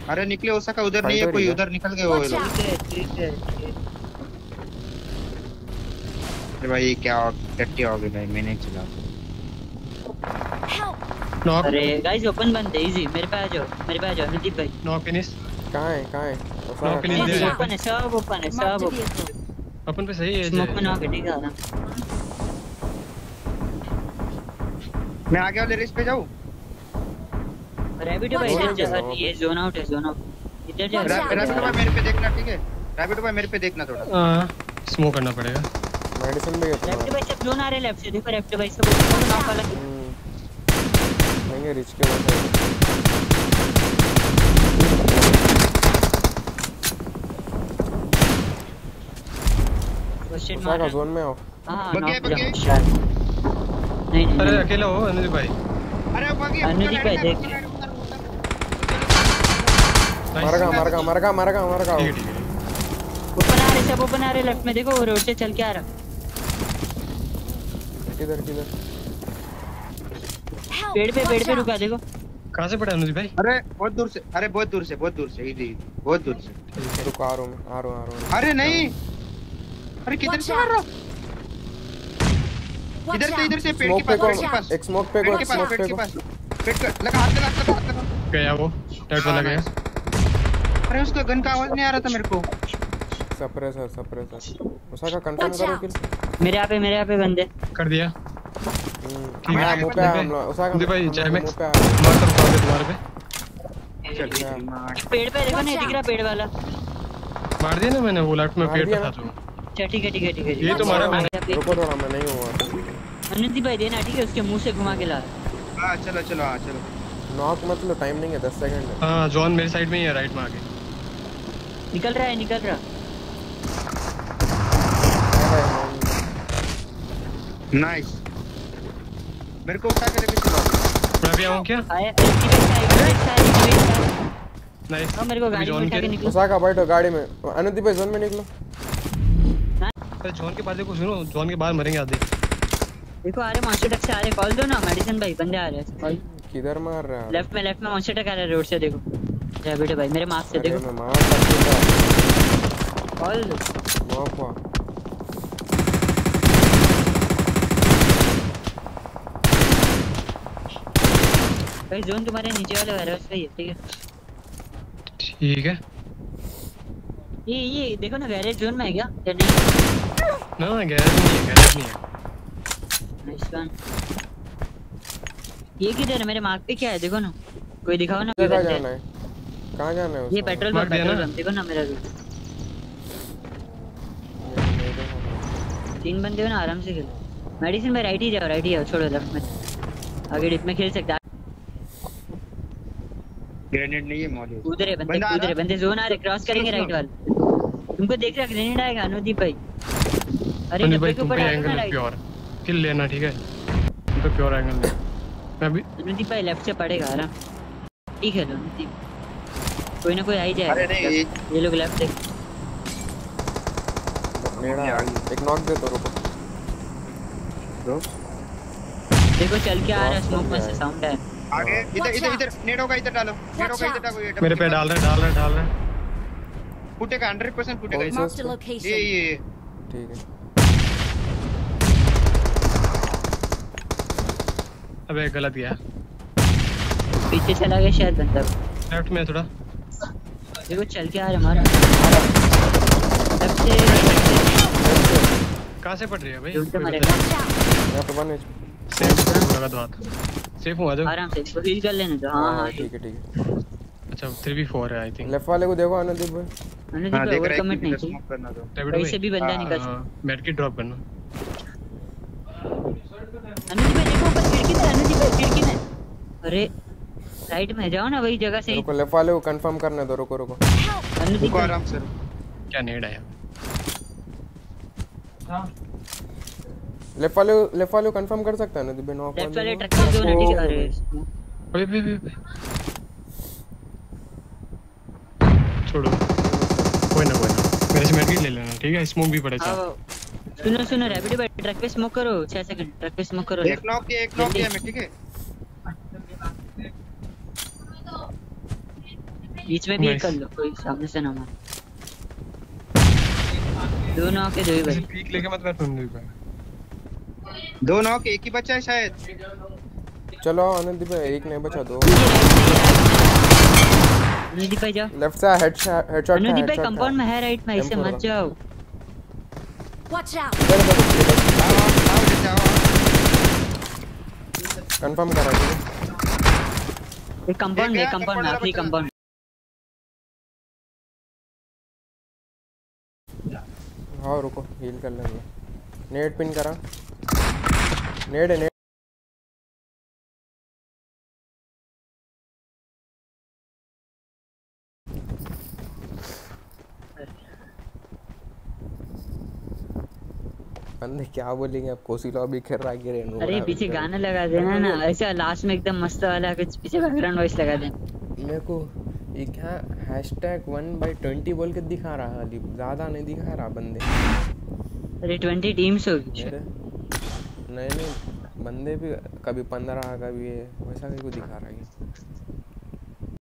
अरे निकले हो सका उधर नहीं है कोई, उधर निकल गए वो लोग। ठीक है अरे भाई क्या टट्टी हो गई भाई, मैंने चला। अरे गाइस ओपन बंद है, इजी मेरे पे आ जाओ, मेरे पे आ जाओ अनुदीप भाई। Knock finish. कहां है नॉक फिनिश दे। ओपन है सब, ओपन है सब। अपन पे सही है। स्मोक में नॉक है, ठीक है ना। मैं आगे वाले रेस पे जाऊं? रैबिट भाई इधर जा, ये जोन आउट है, जोन आउट इधर जा। रैबिट भाई मेरे पे देखना, ठीक है रैबिट भाई मेरे पे देखना थोड़ा। हां स्मोक करना पड़ेगा। मेडिसिन भी है। रैबिट भाई सब जोन आ रहे लेफ्ट से, देखो रैबिट भाई सब नॉक वाला नहीं रिच के पास क्वेश्चन मार का जोन में आओ। हां बगे नहीं अरे अकेला हो अनुदीप भाई। अरे बगे अनुदीप भाई देख मार का ठीक है ओपन आ रहे सब, ओपन आ रहे लेफ्ट में देखो, रोड से चल के आ रहा। किधर पेड़ पे रुका देखो। कहां से पड़ा अनुदीप भाई? अरे बहुत दूर से, बहुत दूर से इधर बहुत दूर से। रुक आ रहा हूं। अरे नहीं, अरे किधर से मार रहा? इधर से पेड़ के पास एक स्मोक पे पेड़ के पास पेड़ का लगा, हाथ लगा गया वो टैट वाला गया। अरे उसका गन का आवाज नहीं आ रहा था मेरे को। सप्रेसर उसा का कंफर्म करो किल। मेरे यहाँ पे बंदे कर दिया। ठीक है मुंह पे हम लोग उसा का भाई जय मैक्स मुंह पे मार कर पाओगे तुम्हारे पे। पेड़ पे देखो, नहीं दिख रहा पेड़ वाला। मार दिया ना मैंने, वो लेफ्ट में पेड़ पे था जो। अच्छा ठीक है ये तो मारा मैंने। रुको थोड़ा, मैं नहीं हुआ। अनुदीप भाई देना, ठीक है उसके मुंह से घुमा के ला। हां चलो नॉक मतलब टाइम नहीं है, 10 सेकंड है। हां जॉन मेरी साइड में ही है, राइट में आगे निकल रहा। नाइस, मेरे को उठा के लेके चलो। मैं भी आऊं क्या? आया नाइस। हां मेरे को गाड़ी में उठा के निकलो। उसा का बैठो गाड़ी में, अनुदीप भाई जोन में निकलो। अरे जॉन के बाद देखो, सुनो जॉन के बाद मरेंगे आधे। देखो आ रहे मॉन्स्टर टक से आ रहे, कॉल दो ना मेडिसिन भाई, बंदे आ रहे हैं कॉल। किधर मार रहा है? लेफ्ट में मॉन्स्टर टक आ रहा है रोड से, देखो रैबिट भाई मेरे मार्क से देखो। मैं मार सकता कॉल नॉक हुआ। भाई जोन तुम्हारे नीचे वाले वेयरहाउस पे ही है, ठीक है ये देखो ना, गैरेज जोन में है क्या या नहीं? ना गैरेज नहीं है। Nice one. ये किधर है? मेरे मार्क पे क्या है देखो ना, कोई दिखाओ ना। कहां जाना है ये पेट्रोल पंप देखो ना मेरा रूट। 3 बंदे हो ना, आराम से खेलो। मेडिसिन भाई राइट ही जाओ, छोड़ो लेफ्ट में, आगे डिप में खेल सकते। ग्रेनेड नहीं है मौजूद। उधर है बंदे जोन आ रहे, क्रॉस करेंगे राइट वाले। तुमको देख रहा ग्रेनेड आएगा अनुदीप भाई। अरे अनुदीप भाई तुम पे एंगल प्योर किल लेना, ठीक है तुम तो प्योर एंगल ले। मैं भी अनुदीप भाई लेफ्ट से पड़ेगा आराम, ठीक है अनुदीप, कोई ना कोई आ ही जाएगा। अरे नहीं ये लोग लेफ्ट देख, एक नॉक दे तो रुको। देखो चल के आ रहा है, स्मोक में से साउंड है आगे। इधर नेडो का इधर डालो, मेरे पे डाल रहे फुटेगा 100% फुटेगा। ये ठीक है। अबे गलत गया, पीछे चला गया शायद बंदा। लेफ्ट में थोड़ा देखो चल के आ रहा हमारा लेफ्ट से। कहां से पड़ रही है भाई? जोन पे मरेगा यहां पे बने सेफ लगा दो हाथ। सेफ हूं, आ जाओ आराम से, इसको हील कर लेने दो। हां ठीक है। अच्छा 3v4 है आई थिंक। लेफ्ट वाले को देखो अनुदीप भाई। अनुदीप भाई ओवर कमिट नहीं चाहिए, करना दो। वैसे भी बंदा निकल सकता। मेड की ड्रॉप करना। अनुदीप भाई देखो ऊपर खिड़की में। अरे राइट में जाओ ना, वही जगह से। रुको लेफ्ट वाले को कंफर्म करने दो, रुको अनुदीप को आराम से। क्या नेड आया? लेफ्ट वाले को कंफर्म कर सकता है अनुदीप भाई। नॉक लेफ्ट वाले ट्रक में जोन है, ठीक है। अरे छोड़ो, कोई ना मेरे से मेड की ले लेना, ठीक है। स्मोक भी पड़े था। सुनो रैबिट भाई, ट्रक पे स्मोक करो 6 सेकंड, ट्रक पे स्मोक करो। एक नॉक किया मैं, ठीक है। बीच में भी एक Nice. कर लो, कोई सामने से ना मार। दो नॉक है, दो ही ऐसे भाई। पीक लेके मत कर सुन भाई। 2 नॉक, एक ही बचा है शायद। चलो अनुदीप भाई, एक नहीं बचा, दो। अनुदीप भाई जाओ। लेफ्ट से हेडशॉट। अनुदीप भाई कंपाउंड में है, राइट में, इससे मत जाओ। Watch out! कंफर्म करा ठीक है। एक कंपाउंड एक है, गया, कंपाउंड में, कंपाउंड आखिरी वाला कंपाउंड। हाँ रुको, हील कर लेंगे। नेट पिन करा, नेट है, नेट। बंदे क्या बोलेंगे अब, कोसी लॉबी खेल रहा है कि रेनू। अरे पीछे गाना लगा देना ना, ऐसा लास्ट में एकदम मस्त वाला कुछ पीछे बैकग्राउंड वॉइस लगा देना। मेरे को ये क्या #1/20 बोल के दिखा रहा है, अली ज़्यादा नहीं दिखा रहा बंदे। अरे 20 टीम्स होगी। मेरे नहीं बंदे भी कभी 15 कभी ये वैसा ही को दिखा रहा है।